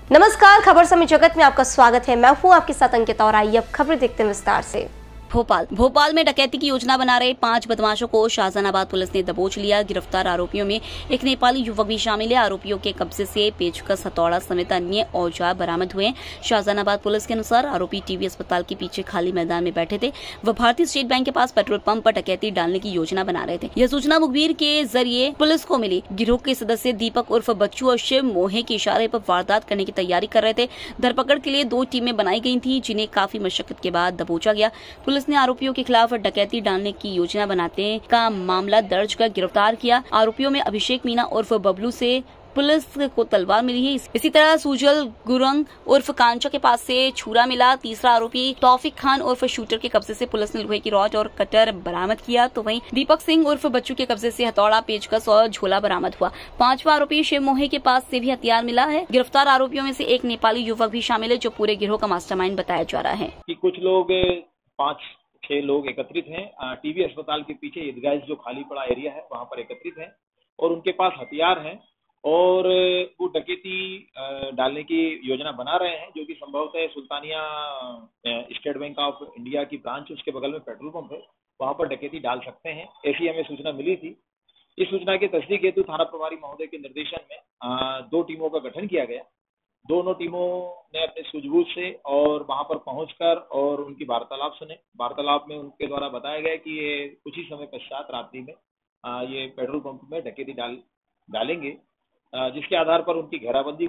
नमस्कार, खबर समय जगत में आपका स्वागत है। मैं हूं आपके साथ अंकिता और आइए अब खबर देखते हैं विस्तार से। भोपाल में डकैती की योजना बना रहे 5 बदमाशों को शाहजहानाबाद पुलिस ने दबोच लिया। गिरफ्तार आरोपियों में एक नेपाली युवक भी शामिल है। आरोपियों के कब्जे से पेचकस, हथौड़ा समेत अन्य औजार बरामद हुए। शाहजहानाबाद पुलिस के अनुसार आरोपी टीबी अस्पताल के पीछे खाली मैदान में बैठे थे। वह भारतीय स्टेट बैंक के पास पेट्रोल पंप पर डकैती डालने की योजना बना रहे थे। यह सूचना मुखबिर के जरिए पुलिस को मिली। गिरोह के सदस्य दीपक उर्फ बच्चू और शिव मोहे के इशारे पर वारदात करने की तैयारी कर रहे थे। धरपकड़ के लिए 2 टीमें बनाई गई थी, जिन्हें काफी मशक्कत के बाद दबोचा गया। पुलिस ने आरोपियों के खिलाफ डकैती डालने की योजना बनाते का मामला दर्ज कर गिरफ्तार किया। आरोपियों में अभिषेक मीणा उर्फ बबलू से पुलिस को तलवार मिली है। इसी तरह सुजल गुरंग उर्फ कांचा के पास से छुरा मिला। तीसरा आरोपी तौफिक खान उर्फ शूटर के कब्जे से पुलिस ने लोहे की रॉड और कटर बरामद किया। तो वहीं दीपक सिंह उर्फ बच्चू के कब्जे से हथौड़ा, पेचकस और झोला बरामद हुआ। 5वां आरोपी शिव मोहे के पास से भी हथियार मिला है। गिरफ्तार आरोपियों में से एक नेपाली युवक भी शामिल है, जो पूरे गिरोह का मास्टरमाइंड बताया जा रहा है। कुछ लोग 5-6 लोग एकत्रित हैं। टीबी अस्पताल के पीछे ईदगाह जो खाली पड़ा एरिया है वहां पर एकत्रित हैं और उनके पास हथियार हैं और वो डकैती डालने की योजना बना रहे हैं, जो कि संभवतः Sultania State Bank of India की ब्रांच, उसके बगल में पेट्रोल पंप है, वहां पर डकैती डाल सकते हैं। ऐसी हमें सूचना मिली थी। इस सूचना की तस्दीक हेतु थाना प्रभारी महोदय के निर्देशन में 2 टीमों का गठन किया गया। दोनों टीमों ने अपने सूझबूझ से और वहां पर पहुंचकर और उनकी वार्तालाप सुने। वार्तालाप में उनके द्वारा बताया गया कि ये कुछ ही समय पश्चात रात्रि में ये पेट्रोल पंप में डकैती डालेंगे, जिसके आधार पर उनकी घेराबंदी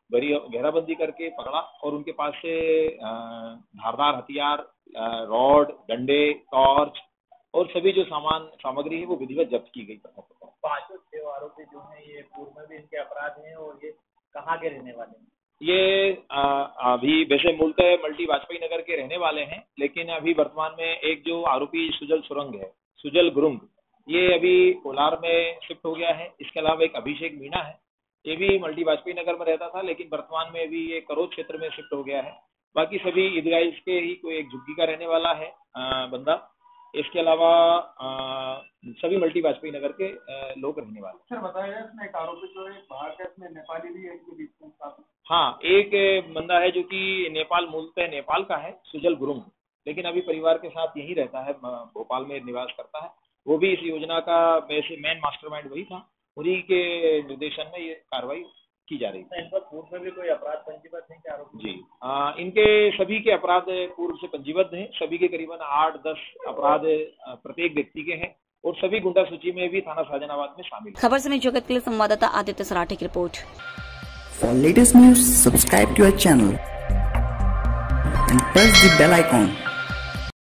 करके पकड़ा और उनके पास से धारदार हथियार, रॉड, डंडे, टॉर्च और सभी जो सामग्री है वो विधिवत जब्त की गई। 5 आरोपी जो हैं ये पूर्व में भी इनके अपराध हैं और ये कहाँ के रहने वाले हैं? ये अभी वैसे मूलतः मल्टी वाजपेयी नगर के रहने वाले हैं, लेकिन अभी वर्तमान में एक जो आरोपी सुजल गुरुंग, ये अभी कोलार में शिफ्ट हो गया है। इसके अलावा एक अभिषेक मीणा है, ये भी मल्टी वाजपेयी नगर में रहता था, लेकिन वर्तमान में अभी ये करोज क्षेत्र में शिफ्ट हो गया है। बाकी सभी ईदगाह के ही कोई एक झुग्गी का रहने वाला है बंदा। इसके अलावा सभी मल्टी वाजपेयी नगर के लोग रहने वाले। सर बताया इसमें एक आरोपी जो है बाहर का, इसमें नेपाली भी है इसके बीच में? हाँ, एक बंदा है जो कि मूलतः नेपाल का है, सुजल गुरुंग, लेकिन अभी परिवार के साथ यहीं रहता है, भोपाल में निवास करता है। वो भी इस योजना का मेन मास्टरमाइंड वही था। उन्हीं के निर्देशन में ये कार्रवाई की जा रही है। इन पर पूर्व में भी कोई अपराध पंजीबद्ध है क्या आरोपी? जी, इनके सभी के अपराध पूर्व से पंजीबद्ध हैं। सभी के करीबन 8-10 अपराध प्रत्येक व्यक्ति के हैं और सभी गुंडा सूची में भी थाना शाहजहानाबाद में शामिल। खबर समय जगत के लिए संवाददाता आदित्य सराठे की report. For latest news, subscribe to our channel and press the bell icon.